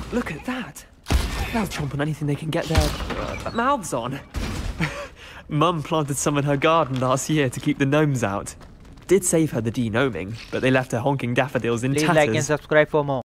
Look at that. They'll chomp on anything they can get their mouths on. Mum planted some in her garden last year to keep the gnomes out. Did save her the de-gnoming, but they left her honking daffodils in Please tatters. like and subscribe for more.